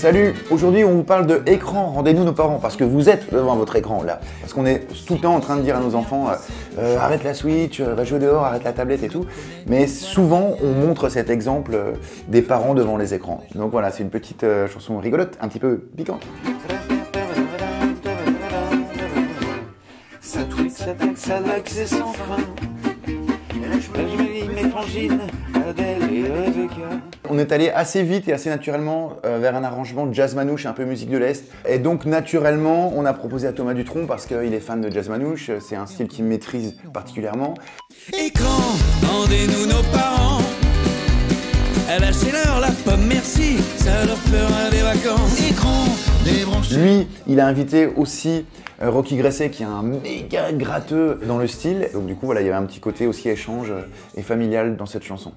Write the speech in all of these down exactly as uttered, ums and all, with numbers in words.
Salut, aujourd'hui on vous parle de écran, rendez-nous nos parents, parce que vous êtes devant votre écran là. Parce qu'on est tout le temps en train de dire à nos enfants euh, euh, arrête la Switch, euh, va jouer dehors, arrête la tablette et tout. Mais souvent on montre cet exemple euh, des parents devant les écrans. Donc voilà, c'est une petite euh, chanson rigolote, un petit peu piquante. Ça tweet, ça tac, ça like, c'est sans fin. Je me lis mes frangines, Adèle et Rebecca. On est allé assez vite et assez naturellement euh, vers un arrangement de jazz manouche, un peu musique de l'Est. Et donc naturellement, on a proposé à Thomas Dutronc parce qu'il est fan de jazz manouche, c'est un style qu'il maîtrise particulièrement. Écran, rendez-nous nos parents. Lâchez-leur la pomme, merci, ça leur fera des vacances. Écran, débranché. Lui, il a invité aussi euh, Rocky Gresset qui est un méga gratteux dans le style. Donc du coup, voilà, il y avait un petit côté aussi échange et familial dans cette chanson.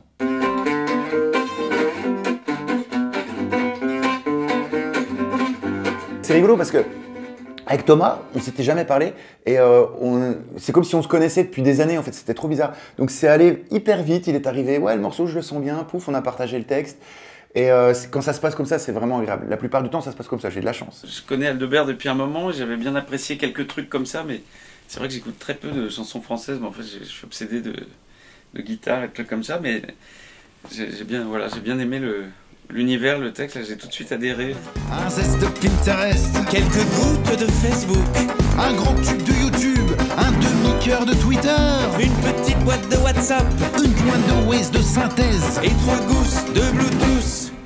C'est rigolo parce que avec Thomas, on s'était jamais parlé et euh, c'est comme si on se connaissait depuis des années en fait, c'était trop bizarre. Donc c'est allé hyper vite, il est arrivé, ouais le morceau je le sens bien, pouf, on a partagé le texte. Et euh, quand ça se passe comme ça, c'est vraiment agréable. La plupart du temps, ça se passe comme ça, j'ai de la chance. Je connais Aldebert depuis un moment, j'avais bien apprécié quelques trucs comme ça, mais c'est vrai que j'écoute très peu de chansons françaises, mais en fait je suis obsédé de, de guitare et de trucs comme ça, mais j'ai bien, voilà, j'ai bien aimé le... l'univers, le texte, j'ai tout de suite adhéré. Un zeste de Pinterest, Quelques gouttes de Facebook, un grand tube de YouTube, un demi-cœur de Twitter, une petite boîte de WhatsApp une pointe de Waze de synthèse. et trois gousses de Bluetooth.